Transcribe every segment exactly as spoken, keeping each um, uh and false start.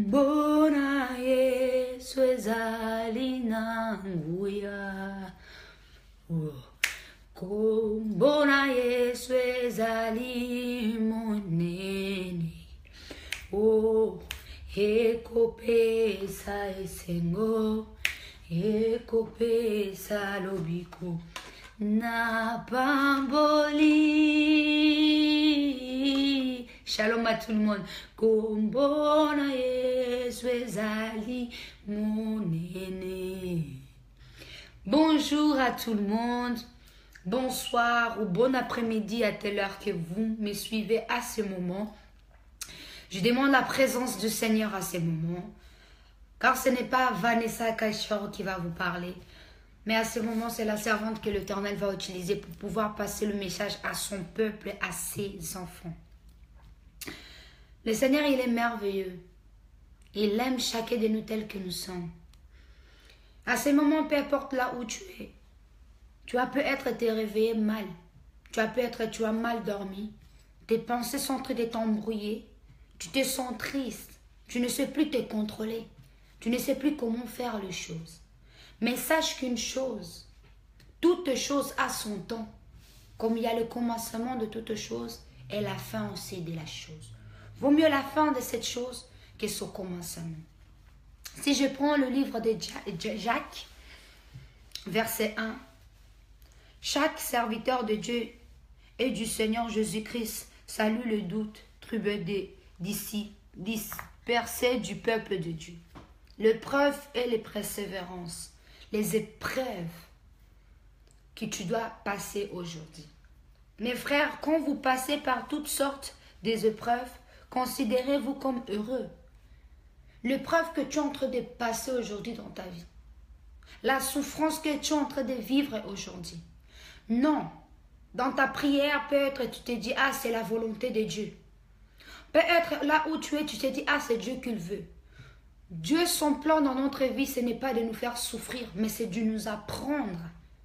Bona Yesu ezali na nguya. Oh. Bona Yesu ezali monene. Oh, ekopesa esengo, ekopesa lobiko na pamboli. Shalom à tout le monde. Bona Yesu ezali monene. Bonjour à tout le monde. Bonsoir ou bon après-midi à telle heure que vous me suivez à ce moment. Je demande la présence du Seigneur à ces moments. Car ce n'est pas Vanessa Kachor qui va vous parler. Mais à ce moment, c'est la servante que l'Éternel va utiliser pour pouvoir passer le message à son peuple, à ses enfants. Le Seigneur, il est merveilleux. Il aime chacun de nous tels que nous sommes. À ce moment, peu importe là où tu es, tu as peut-être été réveillé mal. Tu as peut-être, tu as mal dormi. Tes pensées sont en train de t'embrouiller. Tu te sens triste. Tu ne sais plus te contrôler. Tu ne sais plus comment faire les choses. Mais sache qu'une chose, toute chose a son temps. Comme il y a le commencement de toute chose et la fin aussi de la chose. Vaut mieux la fin de cette chose que son commencement. Si je prends le livre de Jacques, verset un. Chaque serviteur de Dieu et du Seigneur Jésus-Christ salue le doute, troublé d'ici, dispersé du peuple de Dieu. L'épreuve et les persévérances, les épreuves que tu dois passer aujourd'hui. Mes frères, quand vous passez par toutes sortes des épreuves, considérez-vous comme heureux. L'épreuve que tu es en train de passer aujourd'hui dans ta vie, la souffrance que tu es en train de vivre aujourd'hui. Non, dans ta prière, peut-être tu te dis, ah, c'est la volonté de Dieu. Peut-être là où tu es, tu te dis, ah, c'est Dieu qui le veut. Dieu, son plan dans notre vie, ce n'est pas de nous faire souffrir, mais c'est de nous apprendre.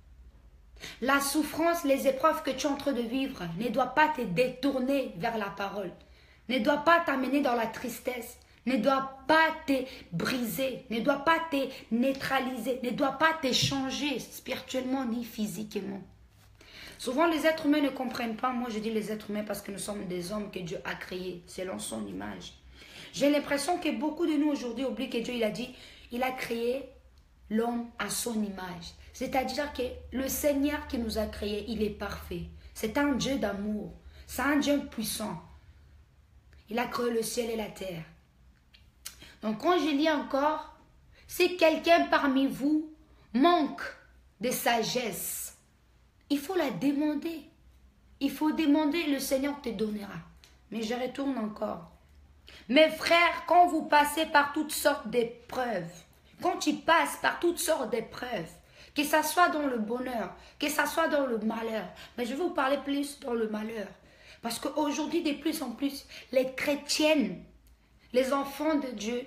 La souffrance, les épreuves que tu es en train de vivre ne doivent pas te détourner vers la parole, ne doivent pas t'amener dans la tristesse, ne doivent pas te briser, ne doivent pas te neutraliser, ne doivent pas te changer spirituellement ni physiquement. Souvent, les êtres humains ne comprennent pas. Moi, je dis les êtres humains parce que nous sommes des hommes que Dieu a créés selon son image. J'ai l'impression que beaucoup de nous aujourd'hui oublient que Dieu, il a dit, il a créé l'homme à son image. C'est-à-dire que le Seigneur qui nous a créés, il est parfait. C'est un Dieu d'amour. C'est un Dieu puissant. Il a créé le ciel et la terre. Donc, quand je lis encore, si quelqu'un parmi vous manque de sagesse, il faut la demander. Il faut demander, le Seigneur te donnera. Mais je retourne encore. Mes frères, quand vous passez par toutes sortes d'épreuves, quand tu passes par toutes sortes d'épreuves, que ça soit dans le bonheur, que ça soit dans le malheur, mais je vais vous parler plus dans le malheur. Parce qu'aujourd'hui, de plus en plus, les chrétiennes, les enfants de Dieu,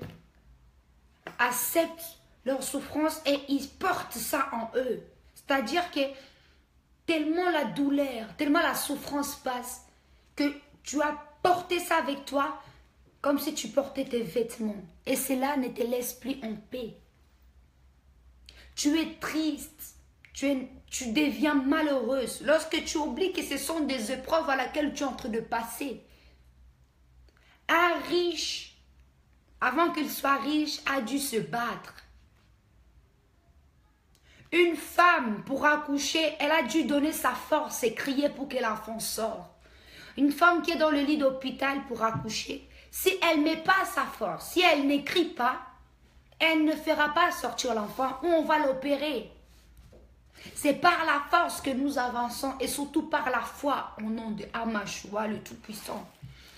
acceptent leur souffrance et ils portent ça en eux. C'est-à-dire que tellement la douleur, tellement la souffrance passe, que tu as porté ça avec toi comme si tu portais tes vêtements. Et cela ne te laisse plus en paix. Tu es triste, tu, es, tu deviens malheureuse lorsque tu oublies que ce sont des épreuves à laquelle tu es en train de passer. Un riche, avant qu'il soit riche, a dû se battre. Une femme, pour accoucher, elle a dû donner sa force et crier pour que l'enfant sorte. Une femme qui est dans le lit d'hôpital pour accoucher, si elle ne met pas sa force, si elle n'écrit pas, elle ne fera pas sortir l'enfant ou on va l'opérer. C'est par la force que nous avançons et surtout par la foi au nom de Amashua, le Tout-Puissant.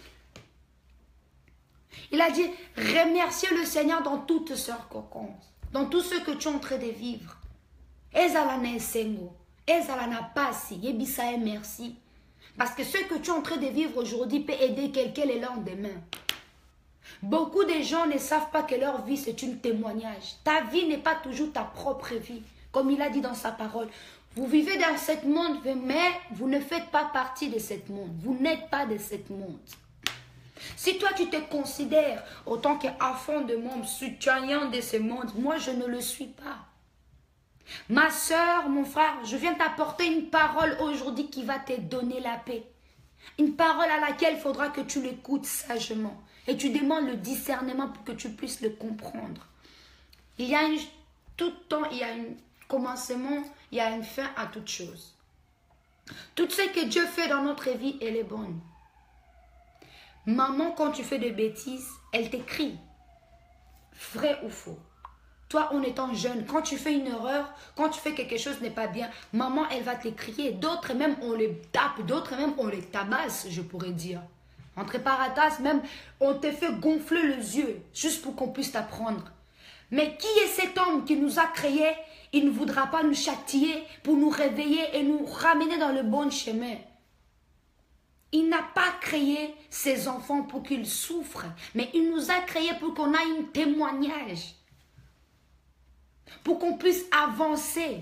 Il a dit, remerciez le Seigneur dans toutes circonstances, dans tout ce que tu es en train de vivre. Ezalana Sengo, Ezalana Pasi, Yebisae merci. Parce que ce que tu es en train de vivre aujourd'hui peut aider quelqu'un le lendemain. Beaucoup de gens ne savent pas que leur vie c'est un témoignage. Ta vie n'est pas toujours ta propre vie. Comme il a dit dans sa parole. Vous vivez dans ce monde, mais vous ne faites pas partie de ce monde. Vous n'êtes pas de ce monde. Si toi tu te considères autant qu'enfant de monde, citoyen de ce monde, moi je ne le suis pas. Ma soeur, mon frère, je viens t'apporter une parole aujourd'hui qui va te donner la paix. Une parole à laquelle il faudra que tu l'écoutes sagement. Et tu demandes le discernement pour que tu puisses le comprendre. Il y a une, tout temps, il y a un commencement, il y a une fin à toute chose. Tout ce que Dieu fait dans notre vie, elle est bonne. Maman, quand tu fais des bêtises, elle t'écrit. Vrai ou faux? Toi, en étant jeune, quand tu fais une erreur, quand tu fais quelque chose n'est pas bien, maman, elle va te crier. D'autres même, on les tape. D'autres même, on les tabasse, je pourrais dire. Entre parenthèses, même, on te fait gonfler les yeux, juste pour qu'on puisse t'apprendre. Mais qui est cet homme qui nous a créés? Il ne voudra pas nous châtier pour nous réveiller et nous ramener dans le bon chemin. Il n'a pas créé ses enfants pour qu'ils souffrent, mais il nous a créés pour qu'on ait un témoignage. Pour qu'on puisse avancer.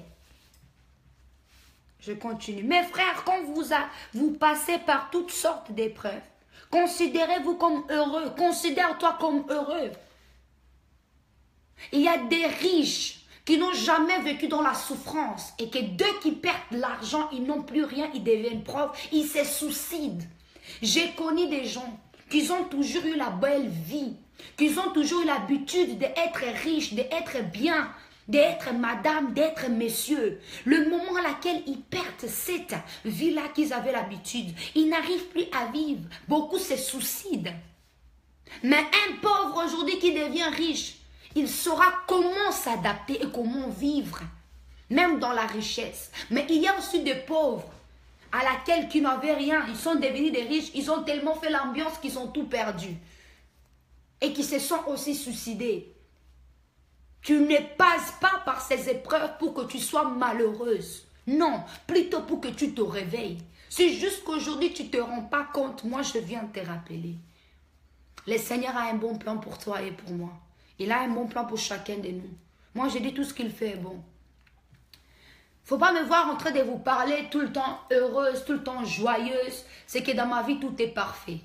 Je continue. Mes frères, quand vous, a, vous passez par toutes sortes d'épreuves, considérez-vous comme heureux. Considère-toi comme heureux. Il y a des riches qui n'ont jamais vécu dans la souffrance et que dès qu'ils perdent l'argent, ils n'ont plus rien, ils deviennent pauvres, ils se suicident. J'ai connu des gens qui ont toujours eu la belle vie, qui ont toujours eu l'habitude d'être riches, d'être bien, d'être madame, d'être messieurs. Le moment à laquelle ils perdent cette vie-là qu'ils avaient l'habitude, ils n'arrivent plus à vivre. Beaucoup se suicident. Mais un pauvre aujourd'hui qui devient riche, il saura comment s'adapter et comment vivre, même dans la richesse. Mais il y a aussi des pauvres à laquelle qui n'avaient rien. Ils sont devenus des riches, ils ont tellement fait l'ambiance qu'ils ont tout perdu. Et qui se sont aussi suicidés. Tu ne passes pas par ces épreuves pour que tu sois malheureuse. Non, plutôt pour que tu te réveilles. Si jusqu'aujourd'hui tu ne te rends pas compte, moi je viens te rappeler. Le Seigneur a un bon plan pour toi et pour moi. Il a un bon plan pour chacun de nous. Moi, je dis tout ce qu'il fait est bon. Il ne faut pas me voir en train de vous parler tout le temps heureuse, tout le temps joyeuse. C'est que dans ma vie, tout est parfait.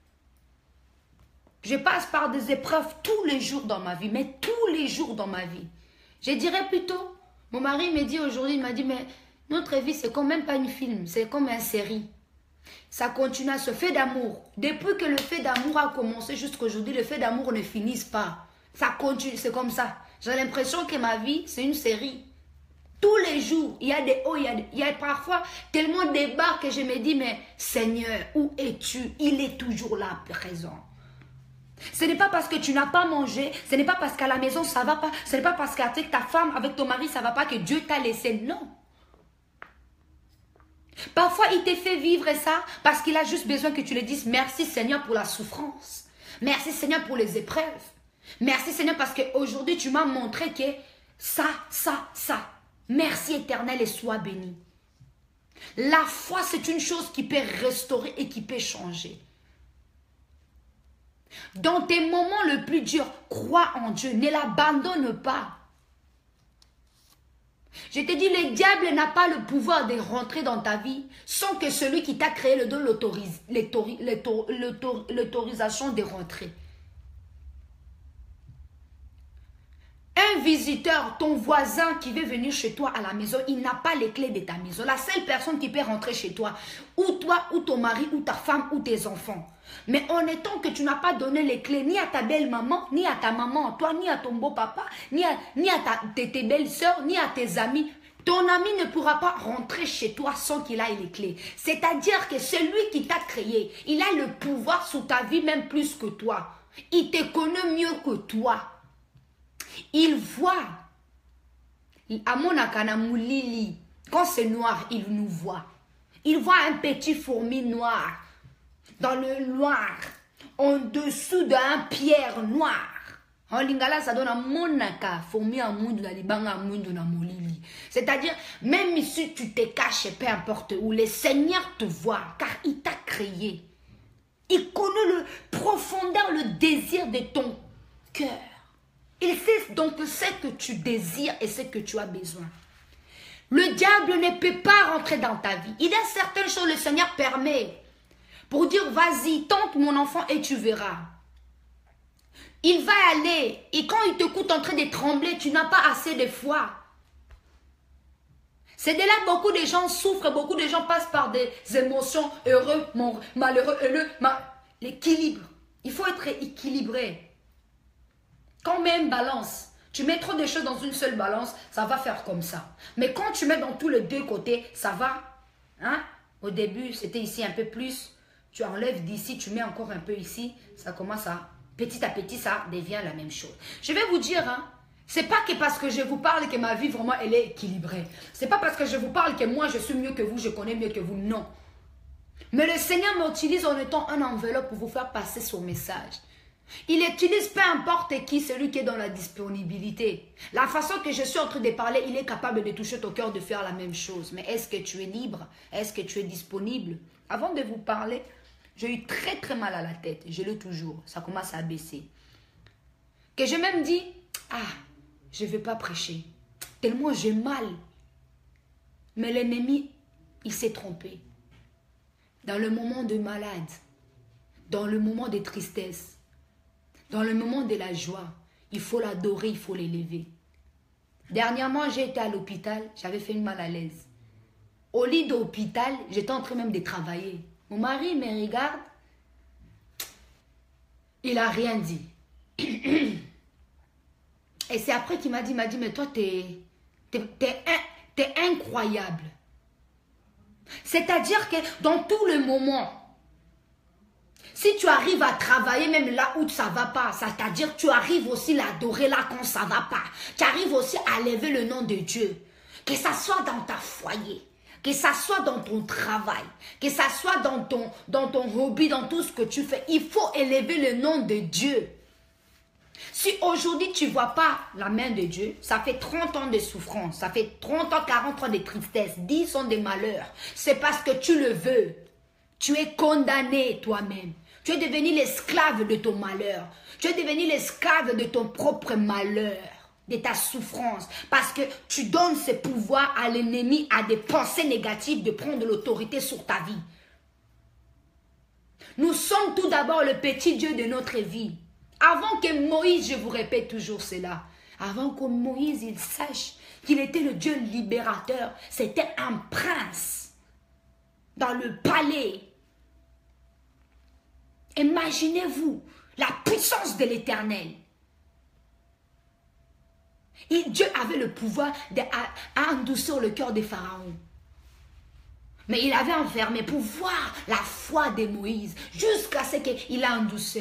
Je passe par des épreuves tous les jours dans ma vie, mais tous les jours dans ma vie. Je dirais plutôt, mon mari me dit aujourd'hui, il m'a dit, mais notre vie, c'est quand même pas une film, c'est comme une série. Ça continue à se fait d'amour. Depuis que le fait d'amour a commencé jusqu'à aujourd'hui, le fait d'amour ne finit pas. Ça continue, c'est comme ça. J'ai l'impression que ma vie, c'est une série. Tous les jours, il y a des hauts, il y a, des, il y a parfois tellement de bas que je me dis, mais Seigneur, où es-tu? Il est toujours là, présent. Ce n'est pas parce que tu n'as pas mangé, ce n'est pas parce qu'à la maison ça ne va pas, ce n'est pas parce qu'avec ta femme, avec ton mari ça ne va pas que Dieu t'a laissé, non. Parfois il te fait vivre ça parce qu'il a juste besoin que tu lui dises merci Seigneur pour la souffrance, merci Seigneur pour les épreuves, merci Seigneur parce qu'aujourd'hui tu m'as montré que ça, ça, ça, merci éternel et sois béni. La foi c'est une chose qui peut restaurer et qui peut changer. Dans tes moments les plus durs, crois en Dieu, ne l'abandonne pas. Je te dis, le diable n'a pas le pouvoir de rentrer dans ta vie sans que celui qui t'a créé le donne l'autorisation de rentrer. Un visiteur, ton voisin qui veut venir chez toi à la maison, il n'a pas les clés de ta maison. La seule personne qui peut rentrer chez toi, ou toi, ou ton mari, ou ta femme, ou tes enfants. Mais en étant que tu n'as pas donné les clés ni à ta belle-maman, ni à ta maman, toi, ni à ton beau-papa, ni à, ni à ta, tes, tes belles-sœurs, ni à tes amis, ton ami ne pourra pas rentrer chez toi sans qu'il ait les clés. C'est-à-dire que celui qui t'a créé, il a le pouvoir sur ta vie même plus que toi. Il te connaît mieux que toi. Il voit. Quand c'est noir, il nous voit. Il voit un petit fourmi noir. Dans le noir. En dessous d'un pierre noire. En lingala, ça donne un monaka. Fourmi à mundu na libanga mundu na molili. C'est-à-dire, même si tu te caches, peu importe où, le Seigneur te voit. Car il t'a créé. Il connaît le profondeur, le désir de ton cœur. Il sait donc ce que tu désires et ce que tu as besoin. Le diable ne peut pas rentrer dans ta vie. Il y a certaines choses que le Seigneur permet pour dire, vas-y, tente mon enfant et tu verras. Il va aller et quand il t'écoute en train de trembler, tu n'as pas assez de foi. C'est de là beaucoup de gens souffrent, beaucoup de gens passent par des émotions heureux, malheureux, heureux, mal... l'équilibre. Il faut être équilibré. Quand on met une balance, tu mets trop de choses dans une seule balance, ça va faire comme ça. Mais quand tu mets dans tous les deux côtés, ça va. Hein? Au début, c'était ici un peu plus. Tu enlèves d'ici, tu mets encore un peu ici. Ça commence à, petit à petit, ça devient la même chose. Je vais vous dire, hein, c'est pas que parce que je vous parle que ma vie vraiment, elle est équilibrée. C'est pas parce que je vous parle que moi, je suis mieux que vous, je connais mieux que vous. Non. Mais le Seigneur m'utilise en étant un enveloppe pour vous faire passer son message. Il utilise peu importe qui, celui qui est dans la disponibilité. La façon que je suis en train de parler, il est capable de toucher ton cœur, de faire la même chose. Mais est-ce que tu es libre? Est-ce que tu es disponible? Avant de vous parler, j'ai eu très très mal à la tête. Je l'ai toujours. Ça commence à baisser. Que je même dis, ah, je ne vais pas prêcher. Tellement j'ai mal. Mais l'ennemi, il s'est trompé. Dans le moment de malade, dans le moment de tristesse, dans le moment de la joie, il faut l'adorer, il faut l'élever. Dernièrement, j'ai été à l'hôpital, j'avais fait une mal à l'aise. Au lit d'hôpital, j'étais en train même de travailler. Mon mari me regarde, il n'a rien dit. Et c'est après qu'il m'a dit, il m'a dit, mais toi, t'es t'es, t'es, t'es incroyable. C'est-à-dire que dans tout le moment, si tu arrives à travailler même là où ça ne va pas, c'est-à-dire que tu arrives aussi à l'adorer là quand ça ne va pas, tu arrives aussi à lever le nom de Dieu, que ça soit dans ta foyer, que ça soit dans ton travail, que ça soit dans ton, dans ton hobby, dans tout ce que tu fais, il faut élever le nom de Dieu. Si aujourd'hui tu ne vois pas la main de Dieu, ça fait trente ans de souffrance, ça fait trente ans, quarante ans de tristesse, dix ans de malheur, c'est parce que tu le veux. Tu es condamné toi-même. Tu es devenu l'esclave de ton malheur. Tu es devenu l'esclave de ton propre malheur, de ta souffrance. Parce que tu donnes ce pouvoir à l'ennemi, à des pensées négatives, de prendre l'autorité sur ta vie. Nous sommes tout d'abord le petit Dieu de notre vie. Avant que Moïse, je vous répète toujours cela, avant que Moïse il sache qu'il était le Dieu libérateur, c'était un prince dans le palais. Imaginez-vous la puissance de l'Éternel. Et Dieu avait le pouvoir d'endoucir le cœur des pharaons. Mais il avait enfermé pour voir la foi de Moïse jusqu'à ce qu'il a endouci.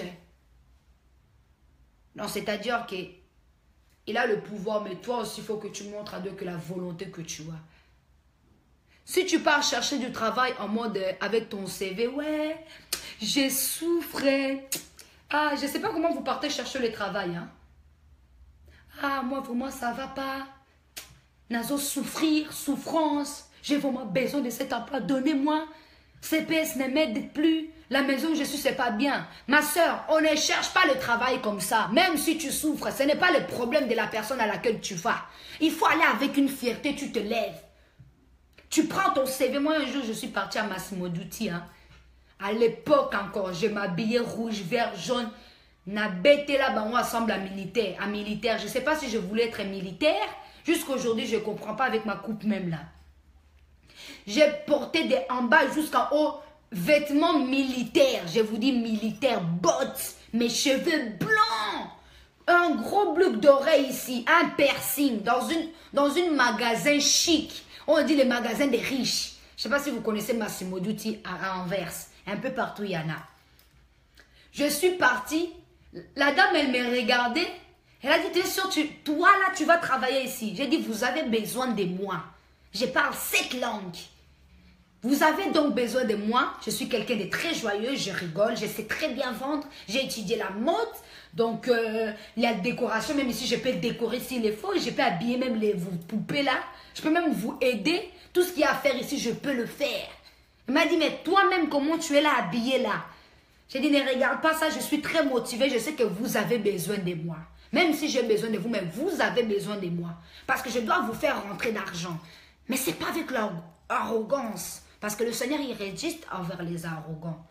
Non, c'est-à-dire qu'il a le pouvoir, mais toi aussi, il faut que tu montres à Dieu que la volonté que tu as. Si tu pars chercher du travail en mode euh, avec ton C V, ouais, j'ai souffré. Ah, je ne sais pas comment vous partez chercher le travail. Hein? Ah, moi, vraiment, ça ne va pas. Nazo souffrir, souffrance. J'ai vraiment besoin de cet emploi. Donnez-moi. C P S ne m'aide plus. La maison où je suis, c'est pas bien. Ma soeur, on ne cherche pas le travail comme ça. Même si tu souffres, ce n'est pas le problème de la personne à laquelle tu vas. Il faut aller avec une fierté, tu te lèves. Tu prends ton C V. Moi, un jour, je suis partie à Massimo Dutti. Hein. À l'époque encore, je m'habillais rouge, vert, jaune. Na bête là-bas, on ressemble à militaire. À militaire. Je ne sais pas si je voulais être militaire. Jusqu'à aujourd'hui, je ne comprends pas avec ma coupe même là. J'ai porté des en bas jusqu'en haut vêtements militaires. Je vous dis militaire, bottes, mes cheveux blancs. Un gros boucle d'oreille ici, un piercing dans une, dans une magasin chic. On dit les magasins des riches. Je ne sais pas si vous connaissez Massimo Dutti à, à Anvers. Un peu partout, il y en a. Je suis partie. La dame, elle me regardait. Elle a dit, t'es sûr, tu, toi là, tu vas travailler ici. J'ai dit, vous avez besoin de moi. Je parle cette langue. Vous avez donc besoin de moi. Je suis quelqu'un de très joyeux. Je rigole. Je sais très bien vendre. J'ai étudié la mode. Donc, euh, la décoration, même ici, je peux décorer s'il est faut. Je peux habiller même les vous poupées là. Je peux même vous aider. Tout ce qu'il y a à faire ici, je peux le faire. Elle m'a dit, mais toi-même, comment tu es là, habillé là? J'ai dit, ne regarde pas ça. Je suis très motivée. Je sais que vous avez besoin de moi. Même si j'ai besoin de vous, mais vous avez besoin de moi. Parce que je dois vous faire rentrer d'argent. Mais ce n'est pas avec l'arrogance. Parce que le Seigneur, il résiste envers les arrogants.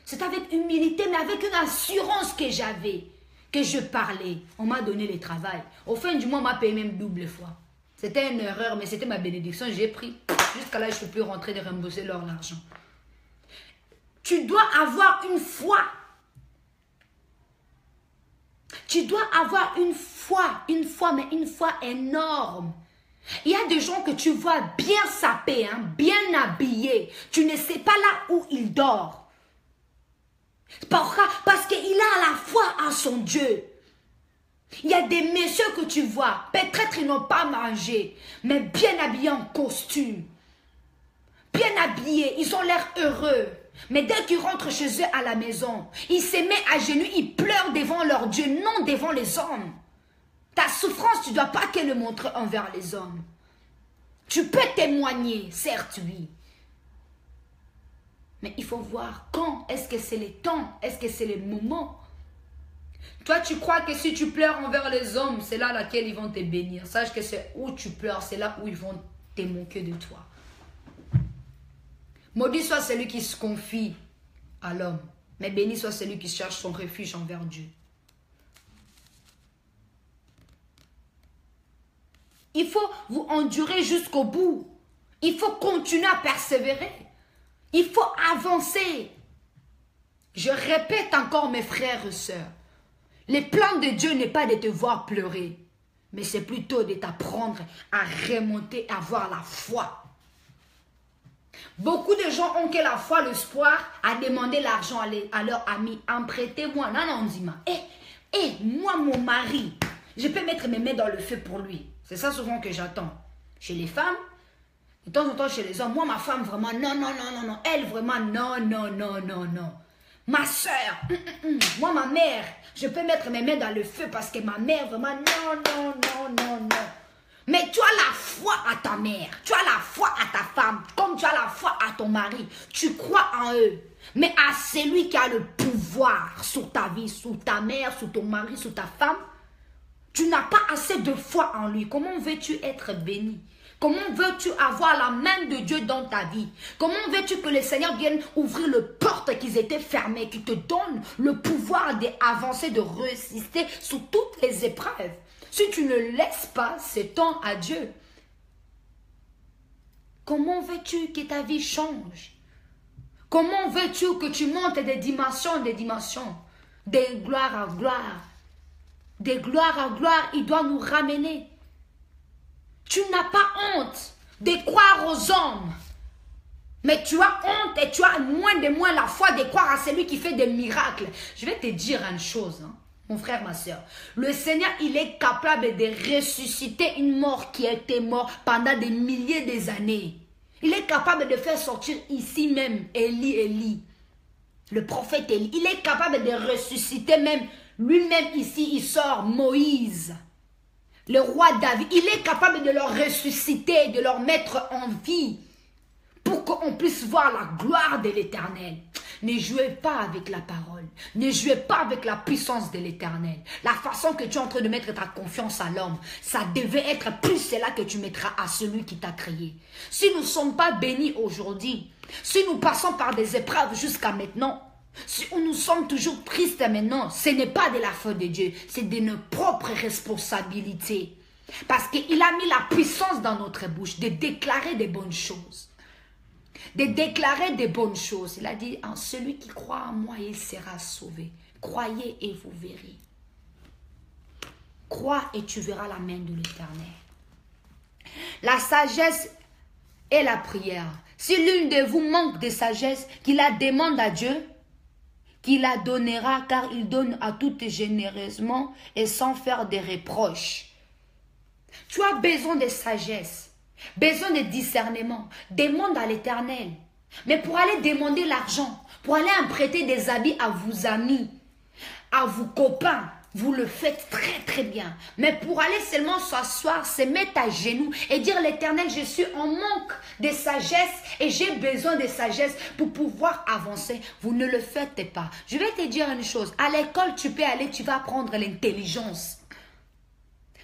C'est avec humilité, mais avec une assurance que j'avais, que je parlais. On m'a donné le travail. Au fin du mois, on m'a payé même double fois. C'était une erreur, mais c'était ma bénédiction. J'ai pris. Jusqu'à là, je ne peux plus rentrer de rembourser leur argent. Tu dois avoir une foi. Tu dois avoir une foi, une foi, mais une foi énorme. Il y a des gens que tu vois bien sapés, hein, bien habillés. Tu ne sais pas là où il dort. Pourquoi? Parce qu'il a la foi en son Dieu. Il y a des messieurs que tu vois, peut-être ils n'ont pas mangé, mais bien habillés en costume. Bien habillés, ils ont l'air heureux. Mais dès qu'ils rentrent chez eux à la maison, ils se mettent à genoux, ils pleurent devant leur Dieu, non devant les hommes. Ta souffrance, tu ne dois pas qu'elle le montrer envers les hommes. Tu peux témoigner, certes, oui. Mais il faut voir quand, est-ce que c'est le temps, est-ce que c'est le moment. Toi, tu crois que si tu pleures envers les hommes, c'est là laquelle ils vont te bénir. Sache que c'est où tu pleures, c'est là où ils vont te moquer de toi. Maudit soit celui qui se confie à l'homme, mais béni soit celui qui cherche son refuge envers Dieu. Il faut vous endurer jusqu'au bout. Il faut continuer à persévérer. Il faut avancer. Je répète encore, mes frères et sœurs, le plan de Dieu n'est pas de te voir pleurer, mais c'est plutôt de t'apprendre à remonter, à avoir la foi. Beaucoup de gens ont que la foi, l'espoir, à demander l'argent à leurs amis. Emprêtez-moi. Non, non, dis-moi. Eh, eh, moi, mon mari, je peux mettre mes mains dans le feu pour lui. C'est ça souvent que j'attends. Chez les femmes, de temps en temps chez les hommes, moi, ma femme, vraiment, non, non, non, non, non. Elle, vraiment, non, non, non, non, non. Ma soeur, mm, mm, mm. Moi, ma mère, je peux mettre mes mains dans le feu parce que ma mère, vraiment, non, non, non, non, non. Mais tu as la foi à ta mère, tu as la foi à ta femme, comme tu as la foi à ton mari. Tu crois en eux. Mais à celui qui a le pouvoir sur ta vie, sur ta mère, sur ton mari, sur ta femme, tu n'as pas assez de foi en lui. Comment veux-tu être béni? Comment veux-tu avoir la main de Dieu dans ta vie? Comment veux-tu que le Seigneur vienne ouvrir les portes qui étaient fermées, qui te donne le pouvoir d'avancer, de résister sur toutes les épreuves? Si tu ne laisses pas ce temps à Dieu, comment veux-tu que ta vie change? Comment veux-tu que tu montes des dimensions, des dimensions, de gloire à gloire? De gloire à gloire, il doit nous ramener. Tu n'as pas honte de croire aux hommes. Mais tu as honte et tu as moins de moins la foi de croire à celui qui fait des miracles. Je vais te dire une chose, hein, mon frère, ma soeur. Le Seigneur, il est capable de ressusciter une mort qui a été morte pendant des milliers d'années. Il est capable de faire sortir ici même Élie, Élie, le prophète Élie. Il est capable de ressusciter même, lui-même ici, il sort Moïse. Le roi David, il est capable de leur ressusciter, de leur mettre en vie pour qu'on puisse voir la gloire de l'Éternel. Ne jouez pas avec la parole. Ne jouez pas avec la puissance de l'Éternel. La façon que tu es en train de mettre ta confiance à l'homme, ça devait être plus cela que tu mettras à celui qui t'a créé. Si nous ne sommes pas bénis aujourd'hui, si nous passons par des épreuves jusqu'à maintenant, si nous sommes toujours tristes maintenant, ce n'est pas de la faute de Dieu, c'est de nos propres responsabilités. Parce qu'il a mis la puissance dans notre bouche de déclarer des bonnes choses. De déclarer des bonnes choses. Il a dit, en celui qui croit en moi, il sera sauvé. Croyez et vous verrez. Crois et tu verras la main de l'Éternel. La sagesse et la prière. Si l'une de vous manque de sagesse, qu'il la demande à Dieu, qu'il la donnera, car il donne à toutes généreusement et sans faire des reproches. Tu as besoin de sagesse, besoin de discernement. Demande à l'Éternel. Mais pour aller demander l'argent, pour aller emprunter des habits à vos amis, à vos copains, vous le faites très très bien. Mais pour aller seulement s'asseoir, se mettre à genoux et dire l'Éternel, je suis en manque de sagesse et j'ai besoin de sagesse pour pouvoir avancer. Vous ne le faites pas. Je vais te dire une chose. À l'école, tu peux aller, tu vas apprendre l'intelligence.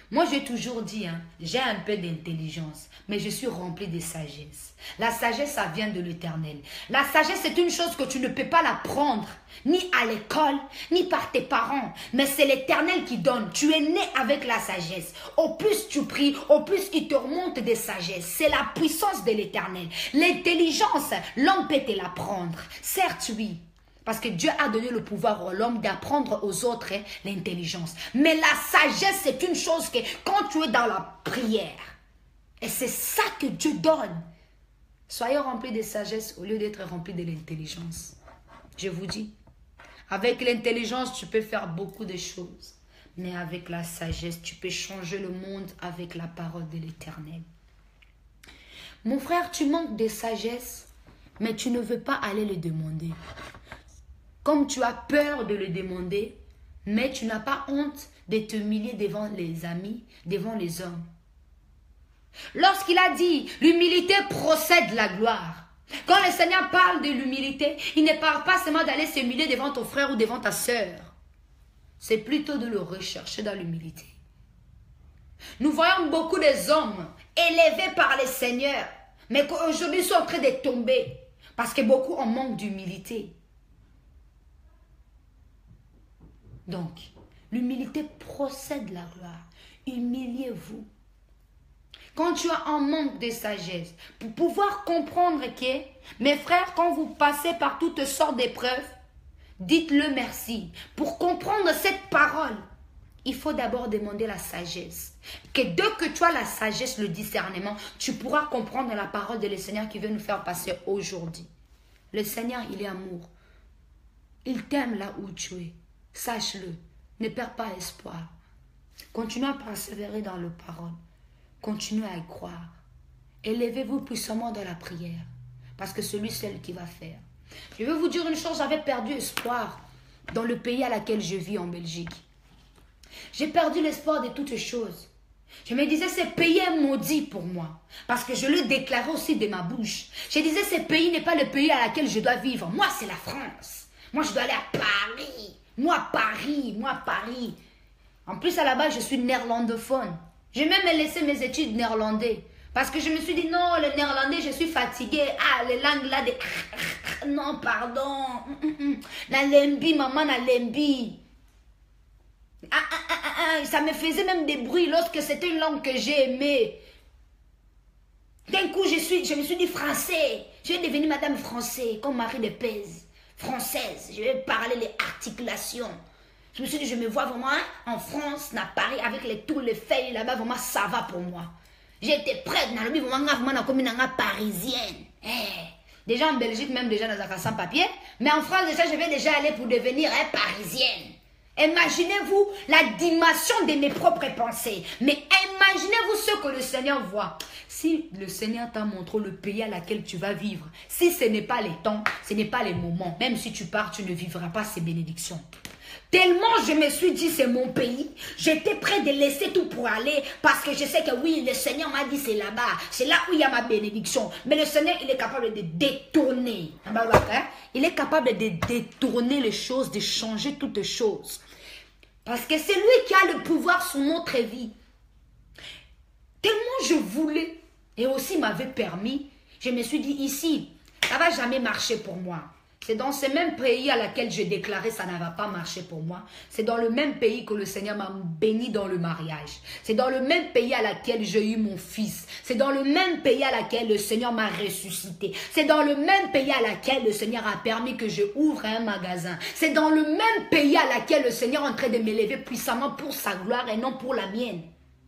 Moi, j'ai toujours dit, hein, j'ai un peu d'intelligence, mais je suis rempli de sagesse. La sagesse, ça vient de l'Éternel. La sagesse, c'est une chose que tu ne peux pas l'apprendre, ni à l'école, ni par tes parents. Mais c'est l'Éternel qui donne. Tu es né avec la sagesse. Au plus tu pries, au plus il te remonte des sagesses. C'est la puissance de l'Éternel. L'intelligence, l'homme peut te l'apprendre. Certes, oui. Parce que Dieu a donné le pouvoir à l'homme d'apprendre aux autres hein, l'intelligence. Mais la sagesse, c'est une chose que quand tu es dans la prière, et c'est ça que Dieu donne. Soyez remplis de sagesse au lieu d'être remplis de l'intelligence. Je vous dis, avec l'intelligence, tu peux faire beaucoup de choses. Mais avec la sagesse, tu peux changer le monde avec la parole de l'Éternel. Mon frère, tu manques de sagesse, mais tu ne veux pas aller le demander. Comme tu as peur de le demander, mais tu n'as pas honte de te humilier devant les amis, devant les hommes. Lorsqu'il a dit, l'humilité procède de la gloire. Quand le Seigneur parle de l'humilité, il ne parle pas seulement d'aller s'humilier devant ton frère ou devant ta sœur. C'est plutôt de le rechercher dans l'humilité. Nous voyons beaucoup des hommes élevés par le Seigneur, mais qu'aujourd'hui sont en train de tomber parce que beaucoup en manquent d'humilité. Donc, l'humilité procède de la gloire. Humiliez-vous. Quand tu as un manque de sagesse, pour pouvoir comprendre que, mes frères, quand vous passez par toutes sortes d'épreuves, dites-le merci. Pour comprendre cette parole, il faut d'abord demander la sagesse. Que dès que tu as la sagesse, le discernement, tu pourras comprendre la parole de le Seigneur qui veut nous faire passer aujourd'hui. Le Seigneur, il est amour. Il t'aime là où tu es. Sache-le, ne perds pas espoir. Continue à persévérer dans le parole. Continue à y croire. Élevez-vous puissamment dans la prière. Parce que celui seul qui va faire. Je vais vous dire une chose, j'avais perdu espoir dans le pays à laquelle je vis en Belgique. J'ai perdu l'espoir de toutes choses. Je me disais, ce pays est maudit pour moi. Parce que je le déclarais aussi de ma bouche. Je disais, ce pays n'est pas le pays à laquelle je dois vivre. Moi, c'est la France. Moi, je dois aller à Paris. Moi, Paris, moi, Paris. En plus, à la base, je suis néerlandophone. J'ai même laissé mes études néerlandais. Parce que je me suis dit, non, le néerlandais, je suis fatiguée. Ah, les langues là, de... non, pardon. La lembi, maman, la lembi. Ah, ah, ah, ah, ah. Ça me faisait même des bruits lorsque c'était une langue que j'ai aimée. D'un coup, je, suis, je me suis dit français. Je vais devenir madame français, comme Marie de Pèse. Française, je vais parler les articulations. Je me suis dit, je me vois vraiment hein, en France, à Paris, avec les, tous les feuilles là-bas, vraiment ça va pour moi. J'étais prête, dans le vraiment comme une parisienne. Hey. Déjà en Belgique, même déjà dans un sans papier, mais en France, déjà, je vais déjà aller pour devenir hein, parisienne. Imaginez-vous la dimension de mes propres pensées. Mais imaginez-vous ce que le Seigneur voit. Si le Seigneur t'a montré le pays à laquelle tu vas vivre, si ce n'est pas les temps, ce n'est pas les moments, même si tu pars, tu ne vivras pas ces bénédictions. Tellement je me suis dit, c'est mon pays, j'étais prêt de laisser tout pour aller parce que je sais que oui, le Seigneur m'a dit c'est là-bas, c'est là où il y a ma bénédiction. Mais le Seigneur, il est capable de détourner. Il est capable de détourner les choses, de changer toutes choses. Parce que c'est lui qui a le pouvoir sur notre vie. Tellement je voulais, et aussi m'avait permis, je me suis dit ici, ça ne va jamais marcher pour moi. C'est dans ce même pays à laquelle j'ai déclaré ça ne va pas marcher pour moi. C'est dans le même pays que le Seigneur m'a béni dans le mariage. C'est dans le même pays à laquelle j'ai eu mon fils. C'est dans le même pays à laquelle le Seigneur m'a ressuscité. C'est dans le même pays à laquelle le Seigneur a permis que je ouvre un magasin. C'est dans le même pays à laquelle le Seigneur est en train de m'élever puissamment pour sa gloire et non pour la mienne.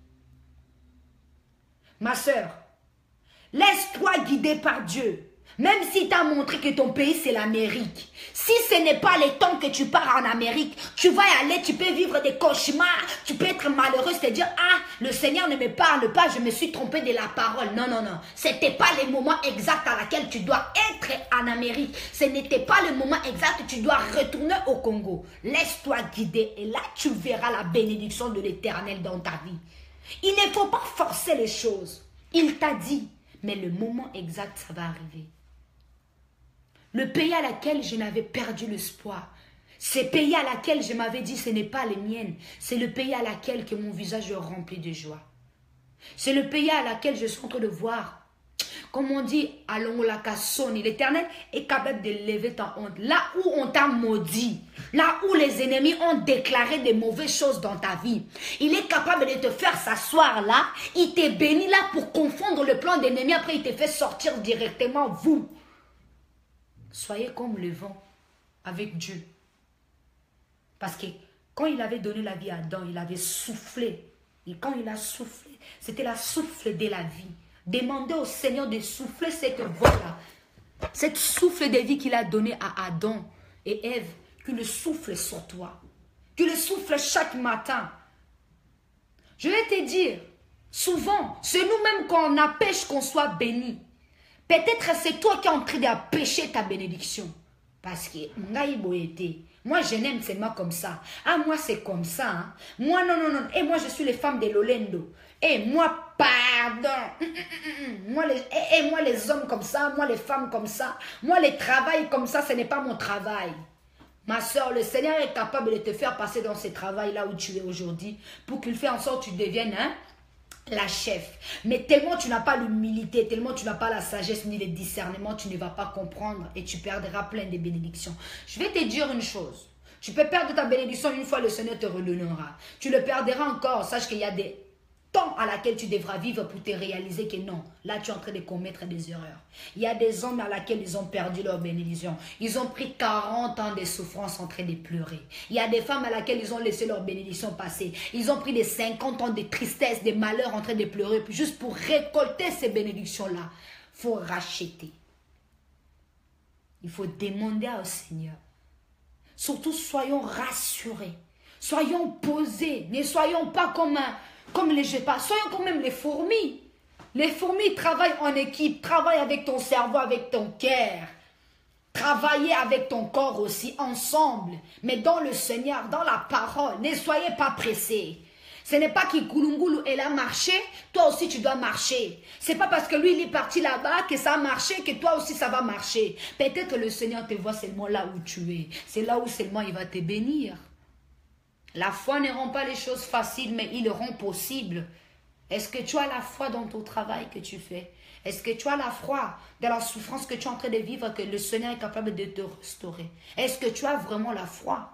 Ma sœur, laisse-toi guider par Dieu. Même s'il t'a montré que ton pays c'est l'Amérique. Si ce n'est pas le temps que tu pars en Amérique, tu vas y aller, tu peux vivre des cauchemars. Tu peux être malheureux, te dire, ah, le Seigneur ne me parle pas, je me suis trompé de la parole. Non, non, non. Ce n'était pas le moment exact à laquelle tu dois être en Amérique. Ce n'était pas le moment exact où tu dois retourner au Congo. Laisse-toi guider et là tu verras la bénédiction de l'Éternel dans ta vie. Il ne faut pas forcer les choses. Il t'a dit, mais le moment exact, ça va arriver. Le pays à laquelle je n'avais perdu l'espoir, Ces pays à laquelle je m'avais dit ce n'est pas les miennes. C'est le pays à laquelle que mon visage est rempli de joie. C'est le pays à laquelle je suis en train de voir. Comme on dit, allons la cassoni. L'Éternel est capable de lever ta honte. Là où on t'a maudit, là où les ennemis ont déclaré des mauvaises choses dans ta vie, il est capable de te faire s'asseoir là. Il t'est béni là pour confondre le plan d'ennemi. Après, il te fait sortir directement vous. Soyez comme le vent avec Dieu. Parce que quand il avait donné la vie à Adam, il avait soufflé. Et quand il a soufflé, c'était la souffle de la vie. Demandez au Seigneur de souffler cette voix-là. Cette souffle de vie qu'il a donné à Adam et Ève. Qu'il le souffle sur toi. Qu'il le souffle chaque matin. Je vais te dire, souvent, c'est nous-mêmes quand on empêche qu'on soit béni. Peut-être c'est toi qui es en train d'empêcher ta bénédiction. Parce que, moi je n'aime seulement comme ça. Ah, moi c'est comme ça. Hein. Moi, non, non, non. Et moi je suis les femmes de l'Olendo. Et moi, pardon. Moi les, et, et moi les hommes comme ça. Moi les femmes comme ça. Moi les travails comme ça, ce n'est pas mon travail. Ma soeur, le Seigneur est capable de te faire passer dans ce travail là où tu es aujourd'hui. Pour qu'il fasse en sorte que tu deviennes hein, la chef. Mais tellement tu n'as pas l'humilité, tellement tu n'as pas la sagesse ni le discernement, tu ne vas pas comprendre et tu perdras plein de bénédictions. Je vais te dire une chose. Tu peux perdre ta bénédiction une fois le Seigneur te redonnera. Tu le perdras encore. Sache qu'il y a des temps à laquelle tu devras vivre pour te réaliser que non, là tu es en train de commettre des erreurs. Il y a des hommes à laquelle ils ont perdu leur bénédiction. Ils ont pris quarante ans de souffrance en train de pleurer. Il y a des femmes à laquelle ils ont laissé leur bénédiction passer. Ils ont pris des cinquante ans de tristesse, de malheur en train de pleurer. Puis juste pour récolter ces bénédictions-là, il faut racheter. Il faut demander au Seigneur. Surtout, soyons rassurés. Soyons posés. Ne soyons pas comme un... Comme les je pas, soyons quand même les fourmis. Les fourmis travaillent en équipe, travaillent avec ton cerveau, avec ton cœur. Travaillez avec ton corps aussi, ensemble. Mais dans le Seigneur, dans la parole, ne soyez pas pressés. Ce n'est pas qu'Ikulungulu elle a marché, toi aussi tu dois marcher. Ce n'est pas parce que lui il est parti là-bas que ça a marché, que toi aussi ça va marcher. Peut-être que le Seigneur te voit seulement là où tu es. C'est là où seulement il va te bénir. La foi ne rend pas les choses faciles, mais il le rend possible. Est-ce que tu as la foi dans ton travail que tu fais? Est-ce que tu as la foi dans la souffrance que tu es en train de vivre, que le Seigneur est capable de te restaurer? Est-ce que tu as vraiment la foi?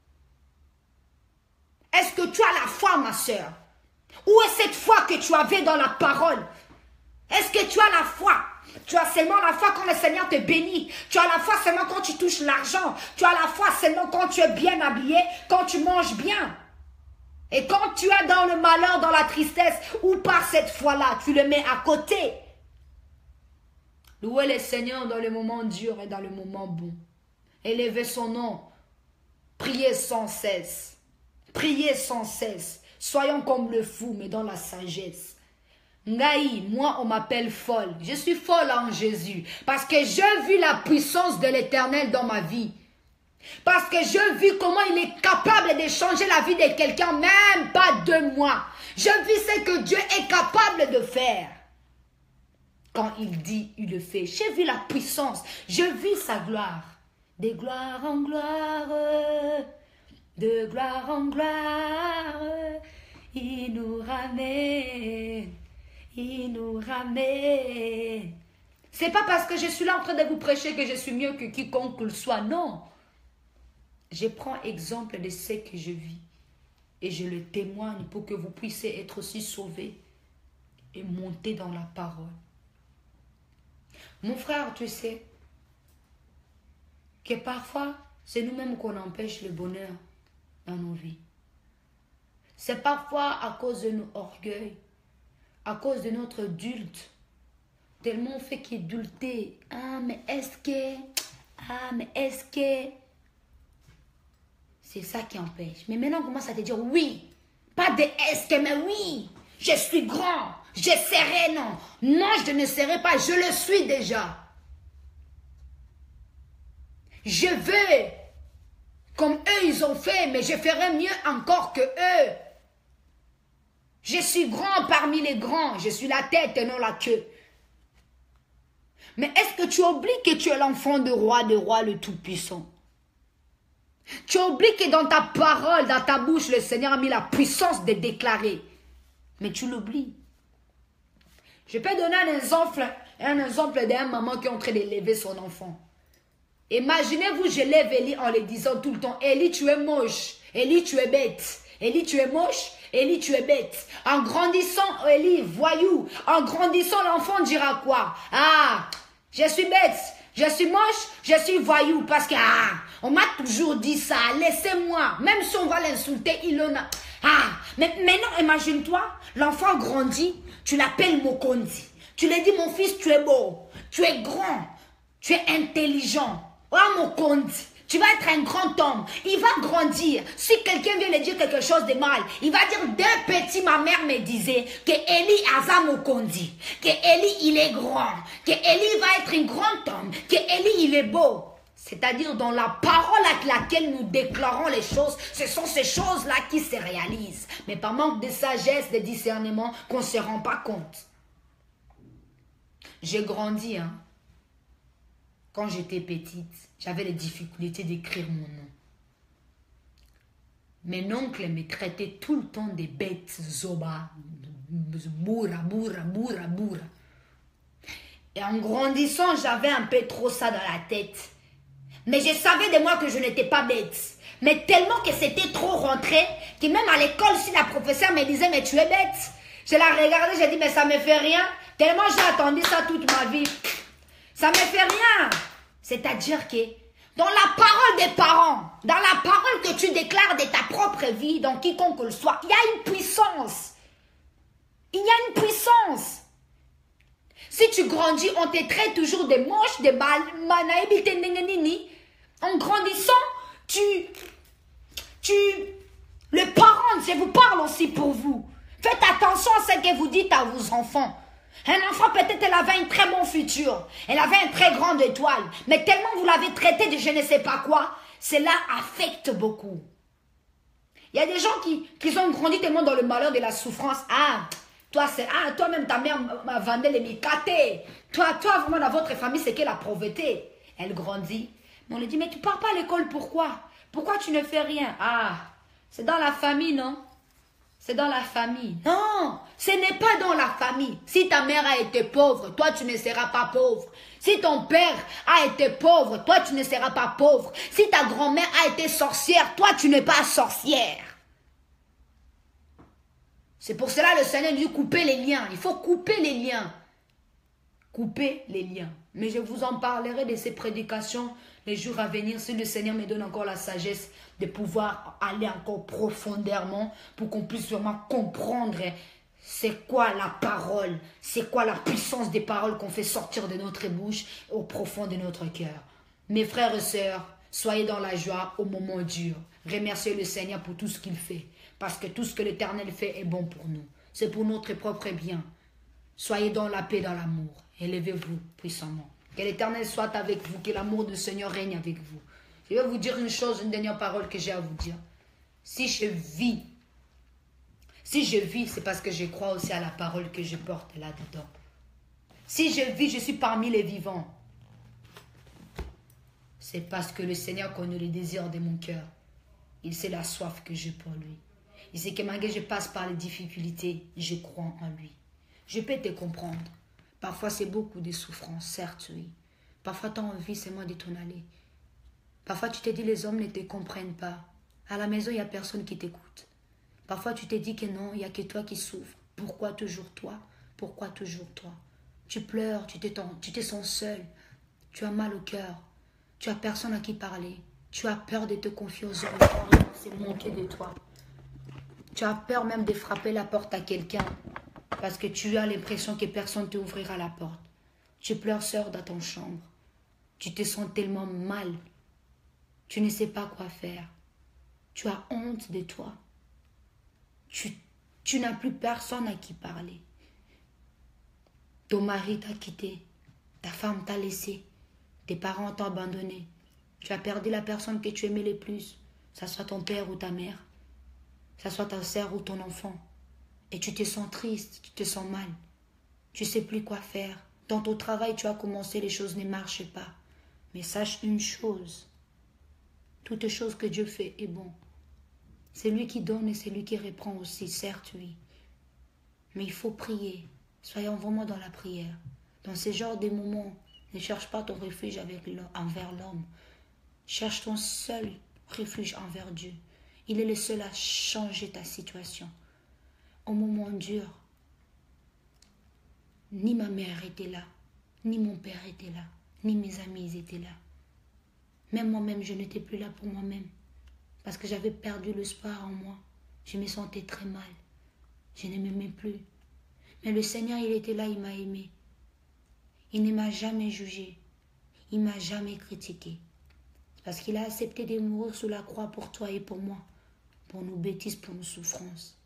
Est-ce que tu as la foi, ma soeur? Où est cette foi que tu avais dans la parole? Est-ce que tu as la foi? Tu as seulement la foi quand le Seigneur te bénit. Tu as la foi seulement quand tu touches l'argent. Tu as la foi seulement quand tu es bien habillé, quand tu manges bien. Et quand tu es dans le malheur, dans la tristesse, ou par cette foi-là, tu le mets à côté. Louez le Seigneur dans le moment dur et dans le moment bon. Élevez son nom. Priez sans cesse. Priez sans cesse. Soyons comme le fou, mais dans la sagesse. Ngaï, moi on m'appelle folle. Je suis folle en Jésus. Parce que j'ai vu la puissance de l'Éternel dans ma vie. Parce que j'ai vu comment il est capable de changer la vie de quelqu'un, même pas deux mois. J'ai vu ce que Dieu est capable de faire. Quand il dit, il le fait. J'ai vu la puissance. J'ai vu sa gloire. De gloire en gloire. De gloire en gloire. Il nous ramène. Il nous ramène. C'est pas parce que je suis là en train de vous prêcher que je suis mieux que quiconque le soit. Non. Je prends exemple de ce que je vis. Et je le témoigne pour que vous puissiez être aussi sauvés. Et monter dans la parole. Mon frère, tu sais. Que parfois, c'est nous-mêmes qu'on empêche le bonheur dans nos vies. C'est parfois à cause de nos orgueils. À cause de notre adulte, tellement on fait qu'édulter. Ah, mais est-ce que... Ah, mais est-ce que... C'est ça qui empêche. Mais maintenant, on commence à te dire oui. Pas de est-ce que, mais oui. Je suis grand. Je serai, non. Non, je ne serai pas. Je le suis déjà. Je veux, comme eux, ils ont fait, mais je ferai mieux encore que eux. Je suis grand parmi les grands. Je suis la tête et non la queue. Mais est-ce que tu oublies que tu es l'enfant de roi, de roi le Tout-Puissant? Tu oublies que dans ta parole, dans ta bouche, le Seigneur a mis la puissance de déclarer. Mais tu l'oublies. Je peux donner un exemple, un exemple d'un maman qui est en train d'élever son enfant. Imaginez-vous, je lève Élie en lui disant tout le temps, Élie, tu es moche. Élie, tu es bête. Élie, tu es moche. Élie, tu es bête. En grandissant, Élie, voyou. En grandissant, l'enfant dira quoi? Ah, je suis bête. Je suis moche, je suis voyou. Parce que, ah, on m'a toujours dit ça. Laissez-moi. Même si on va l'insulter, il en a. Ah, mais maintenant, imagine-toi, l'enfant grandit, tu l'appelles Mokondi. Tu lui dis, mon fils, tu es beau, tu es grand, tu es intelligent. Oh, Mokondi, tu vas être un grand homme. Il va grandir. Si quelqu'un vient lui dire quelque chose de mal, il va dire, d'un petit, ma mère me disait que Élie Aza Mokondi, que Élie, il est grand, que Élie va être un grand homme, que Élie, il est beau. C'est-à-dire dans la parole avec laquelle nous déclarons les choses, ce sont ces choses-là qui se réalisent. Mais par manque de sagesse, de discernement, qu'on ne se rend pas compte. J'ai grandi, hein. Quand j'étais petite, j'avais les difficultés d'écrire mon nom. Mon oncle me traitait tout le temps des bêtes, zoba, bourra, bourra, bourra, bourra. Et en grandissant, j'avais un peu trop ça dans la tête. Mais je savais de moi que je n'étais pas bête. Mais tellement que c'était trop rentré, que même à l'école, si la professeure me disait, mais tu es bête. Je la regardais, j'ai dit, mais ça ne me fait rien. Tellement j'ai attendu ça toute ma vie. Ça ne me fait rien. C'est-à-dire que dans la parole des parents, dans la parole que tu déclares de ta propre vie, dans quiconque le soit, il y a une puissance. Il y a une puissance. Si tu grandis, on te traite toujours de moche, de mal, en grandissant, tu, tu, les parents, je vous parle aussi pour vous. Faites attention à ce que vous dites à vos enfants. Un enfant, peut-être, elle avait un très bon futur. Elle avait une très grande étoile. Mais tellement vous l'avez traité de je ne sais pas quoi, cela affecte beaucoup. Il y a des gens qui, qui ont grandi tellement dans le malheur de la souffrance. Ah, toi, c'est, ah, toi-même, ta mère m'a vendu les micatés. Toi, toi, vraiment, dans votre famille, c'est qu'elle a pauvreté. Elle grandit. Mais on lui dit, mais tu pars pas à l'école, pourquoi? Pourquoi tu ne fais rien? Ah, c'est dans la famille, non? C'est dans la famille. Non, ce n'est pas dans la famille. Si ta mère a été pauvre, toi, tu ne seras pas pauvre. Si ton père a été pauvre, toi, tu ne seras pas pauvre. Si ta grand-mère a été sorcière, toi, tu n'es pas sorcière. C'est pour cela que le Seigneur dit couper les liens. Il faut couper les liens. Couper les liens. Mais je vous en parlerai de ces prédications les jours à venir, si le Seigneur me donne encore la sagesse de pouvoir aller encore profondément pour qu'on puisse vraiment comprendre c'est quoi la parole, c'est quoi la puissance des paroles qu'on fait sortir de notre bouche au profond de notre cœur. Mes frères et sœurs, soyez dans la joie au moment dur. Remerciez le Seigneur pour tout ce qu'il fait, parce que tout ce que l'Éternel fait est bon pour nous. C'est pour notre propre bien. Soyez dans la paix, dans l'amour. Élevez-vous puissamment. Que l'Éternel soit avec vous, que l'amour du Seigneur règne avec vous. Je vais vous dire une chose, une dernière parole que j'ai à vous dire. Si je vis, si je vis, c'est parce que je crois aussi à la parole que je porte là-dedans. Si je vis, je suis parmi les vivants. C'est parce que le Seigneur connaît les désirs de mon cœur. Il sait la soif que j'ai pour lui. Il sait que malgré que je passe par les difficultés, je crois en lui. Je peux te comprendre. Parfois, c'est beaucoup de souffrance, certes, oui. Parfois, tu as envie seulement de t'en aller. Parfois, tu te dis, les hommes ne te comprennent pas. À la maison, il n'y a personne qui t'écoute. Parfois, tu te dis que non, il n'y a que toi qui souffres. Pourquoi toujours toi? Pourquoi toujours toi? Tu pleures, tu te, tu te sens seul. Tu as mal au cœur. Tu as personne à qui parler. Tu as peur de te confier aux hommes. C'est manquer de toi. Tu as peur même de frapper la porte à quelqu'un. Parce que tu as l'impression que personne t'ouvrira la porte. Tu pleures seul dans ton chambre. Tu te sens tellement mal. Tu ne sais pas quoi faire. Tu as honte de toi. Tu, tu n'as plus personne à qui parler. Ton mari t'a quitté. Ta femme t'a laissé. Tes parents t'ont abandonné. Tu as perdu la personne que tu aimais le plus. Que ce soit ton père ou ta mère. Que ce soit ta sœur ou ton enfant. Et tu te sens triste, tu te sens mal. Tu ne sais plus quoi faire. Dans ton travail, tu as commencé, les choses ne marchent pas. Mais sache une chose. Toute chose que Dieu fait est bon. C'est lui qui donne et c'est lui qui reprend aussi, certes, oui. Mais il faut prier. Soyons vraiment dans la prière. Dans ce genre de moments, ne cherche pas ton refuge avec envers l'homme. Cherche ton seul refuge envers Dieu. Il est le seul à changer ta situation. Au moment dur, ni ma mère était là, ni mon père était là, ni mes amis étaient là. Même moi-même, je n'étais plus là pour moi-même. Parce que j'avais perdu l'espoir en moi. Je me sentais très mal. Je ne m'aimais plus. Mais le Seigneur, il était là, il m'a aimé. Il ne m'a jamais jugé. Il ne m'a jamais critiqué. Parce qu'il a accepté de mourir sous la croix pour toi et pour moi. Pour nos bêtises, pour nos souffrances.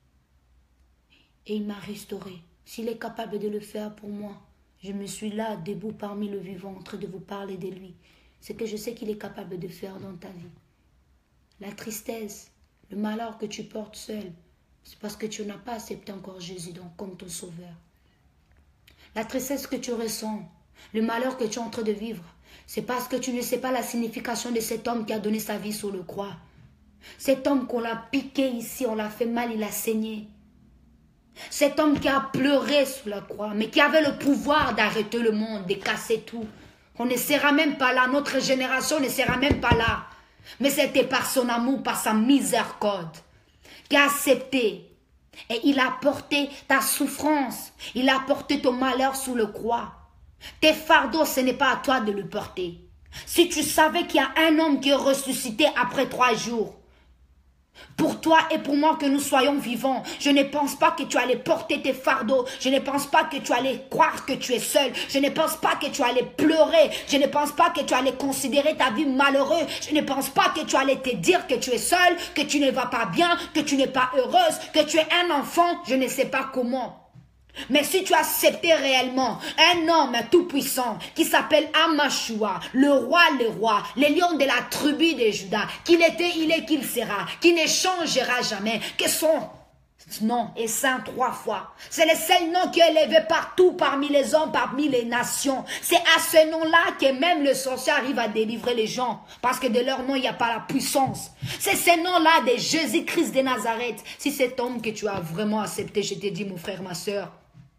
Et il m'a restauré. S'il est capable de le faire pour moi, je me suis là, debout parmi le vivant, en train de vous parler de lui. C'est que je sais qu'il est capable de faire dans ta vie. La tristesse, le malheur que tu portes seul, c'est parce que tu n'as pas accepté encore Jésus donc, comme ton sauveur. La tristesse que tu ressens, le malheur que tu es en train de vivre, c'est parce que tu ne sais pas la signification de cet homme qui a donné sa vie sur le croix. Cet homme qu'on l'a piqué ici, on l'a fait mal, il a saigné. Cet homme qui a pleuré sous la croix, mais qui avait le pouvoir d'arrêter le monde, de casser tout. On ne sera même pas là, notre génération ne sera même pas là. Mais c'était par son amour, par sa miséricorde, qui a accepté. Et il a porté ta souffrance, il a porté ton malheur sous le croix. Tes fardeaux, ce n'est pas à toi de le porter. Si tu savais qu'il y a un homme qui est ressuscité après trois jours, pour toi et pour moi que nous soyons vivants, je ne pense pas que tu allais porter tes fardeaux. Je ne pense pas que tu allais croire que tu es seul. Je ne pense pas que tu allais pleurer. Je ne pense pas que tu allais considérer ta vie malheureuse. Je ne pense pas que tu allais te dire que tu es seul, que tu ne vas pas bien, que tu n'es pas heureuse, que tu es un enfant. Je ne sais pas comment. Mais si tu acceptais réellement un homme tout-puissant qui s'appelle Amashua, le roi, le roi, le lion de la tribu de Juda, qu'il était, il est, qu'il sera, qui ne changera jamais, que son nom est saint trois fois. C'est le seul nom qui est élevé partout parmi les hommes, parmi les nations. C'est à ce nom-là que même le sorcier arrive à délivrer les gens. Parce que de leur nom, il n'y a pas la puissance. C'est ce nom-là de Jésus-Christ de Nazareth. Si cet homme que tu as vraiment accepté, je te dis, mon frère, ma soeur,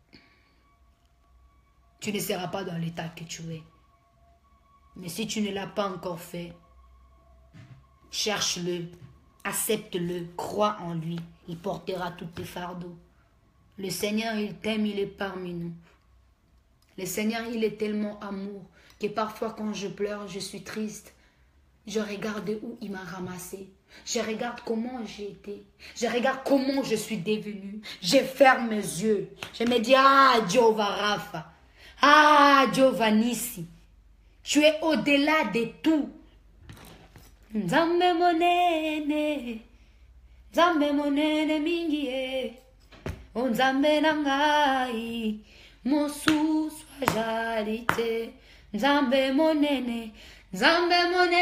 tu ne seras pas dans l'état que tu es. Mais si tu ne l'as pas encore fait, cherche-le, accepte-le, crois en lui. Il portera tous tes fardeaux. Le Seigneur, il t'aime, il est parmi nous. Le Seigneur, il est tellement amour que parfois quand je pleure, je suis triste. Je regarde où il m'a ramassé. Je regarde comment j'ai été. Je regarde comment je suis devenue. Je ferme mes yeux. Je me dis, ah, Jehovah Rapha. Ah, Jehovah Nissi, tu es au-delà de tout. Nzambe monene, Nzambe monene mingie, o Nzambe nangai, mosu swajalite, Nzambe monene, Nzambe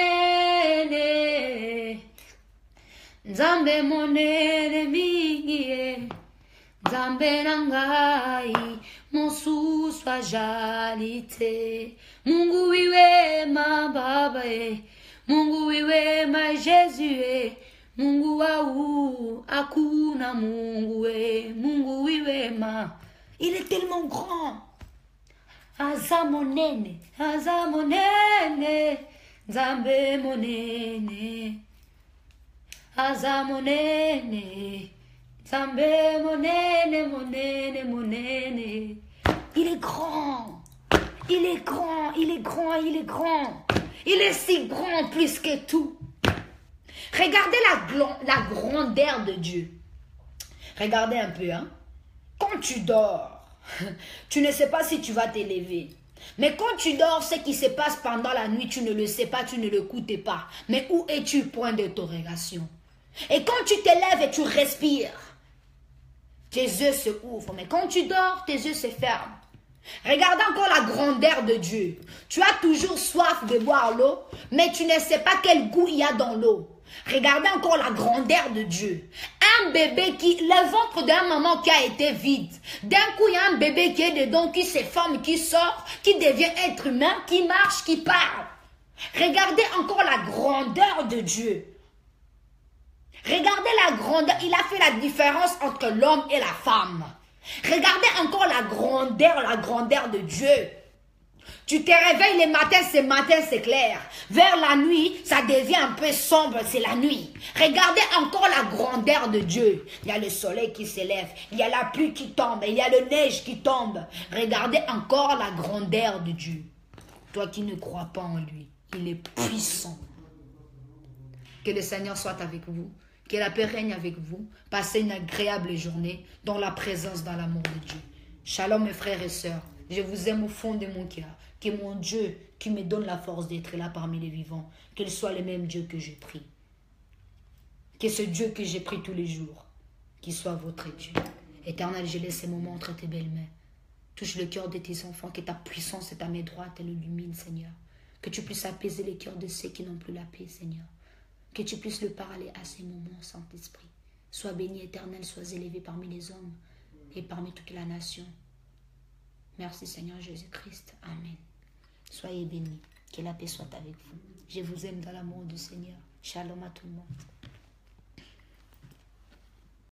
monene, Nzambe monene mingie. Nzambe nangai, mosu swajalite. Mungu wiwe ma baba e, Mungu wiwe ma Jésus e, Mungu au akuna Mungu e, Mungu wiwe ma. Il est tellement grand. Azamonene, azamonene, Nzambe monene, azamonene. Nzambe monene, monene, monene. Il est grand. Il est grand, il est grand, il est grand. Il est si grand plus que tout. Regardez la, la grandeur de Dieu. Regardez un peu, hein. Quand tu dors, tu ne sais pas si tu vas t'élever. Mais quand tu dors, ce qui se passe pendant la nuit, tu ne le sais pas, tu ne l'écoutes pas. Mais où es-tu, point d'interrogation? Et quand tu t'élèves et tu respires, tes yeux se ouvrent. Mais quand tu dors, tes yeux se ferment. Regarde encore la grandeur de Dieu. Tu as toujours soif de boire l'eau, mais tu ne sais pas quel goût il y a dans l'eau. Regardez encore la grandeur de Dieu. Un bébé qui, le ventre d'un maman qui a été vide. D'un coup, il y a un bébé qui est dedans, qui se forme, qui sort, qui devient être humain, qui marche, qui parle. Regardez encore la grandeur de Dieu. Regardez la grandeur. Il a fait la différence entre l'homme et la femme. Regardez encore la grandeur, la grandeur de Dieu. Tu te réveilles le matin, ce matin c'est clair. Vers la nuit, ça devient un peu sombre, c'est la nuit. Regardez encore la grandeur de Dieu. Il y a le soleil qui s'élève, il y a la pluie qui tombe, il y a le neige qui tombe. Regardez encore la grandeur de Dieu. Toi qui ne crois pas en lui, il est puissant. Que le Seigneur soit avec vous. Que la paix règne avec vous. Passez une agréable journée dans la présence, dans l'amour de Dieu. Shalom mes frères et sœurs. Je vous aime au fond de mon cœur. Que mon Dieu qui me donne la force d'être là parmi les vivants, qu'il soit le même Dieu que je prie. Que ce Dieu que j'ai pris tous les jours, qu'il soit votre Dieu. Éternel, je laisse ces moments entre tes belles mains. Touche le cœur de tes enfants, que ta puissance et ta main droite elle illumine, Seigneur. Que tu puisses apaiser les cœurs de ceux qui n'ont plus la paix, Seigneur. Que tu puisses le parler à ces moments, Saint-Esprit. Sois béni, Éternel, sois élevé parmi les hommes et parmi toute la nation. Merci, Seigneur Jésus-Christ. Amen. Soyez bénis. Que la paix soit avec vous. Je vous aime dans l'amour du Seigneur. Shalom à tout le monde.